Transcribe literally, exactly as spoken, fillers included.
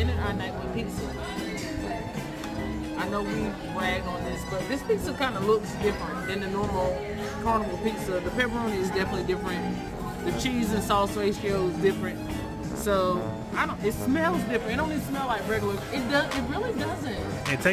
ended our night with pizza. I know we bragged on this, but this pizza kind of looks different than the normal carnival pizza. The pepperoni is definitely different. The cheese and sauce ratio is different. So I don't. It smells different. It don't even smell like regular. It does. It really doesn't. It tastes